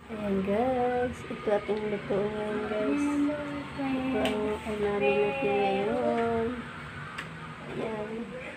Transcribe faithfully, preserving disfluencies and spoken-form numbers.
Ayan guys, ito ating luto ngayon guys. Ito ang unamin natin ngayon. Ayan.